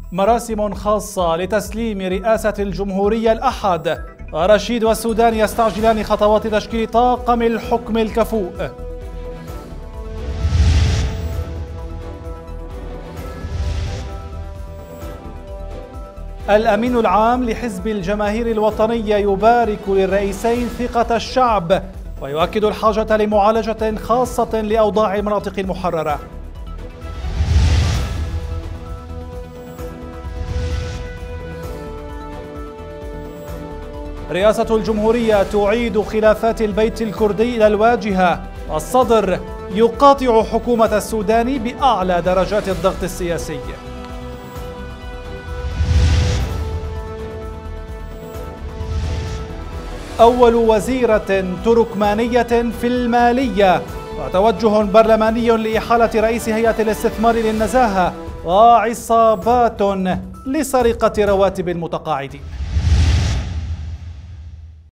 مراسم خاصة لتسليم رئاسة الجمهورية الأحد. رشيد والسودان يستعجلان خطوات تشكيل طاقم الحكم الكفؤ. الأمين العام لحزب الجماهير الوطنية يبارك للرئيسين ثقة الشعب ويؤكد الحاجة لمعالجة خاصة لأوضاع المناطق المحررة. رئاسة الجمهورية تعيد خلافات البيت الكردي إلى الواجهة. الصدر يقاطع حكومة السودان بأعلى درجات الضغط السياسي. أول وزيرة تركمانية في المالية، وتوجه برلماني لإحالة رئيس هيئة الاستثمار للنزاهة، وعصابات لسرقة رواتب المتقاعدين.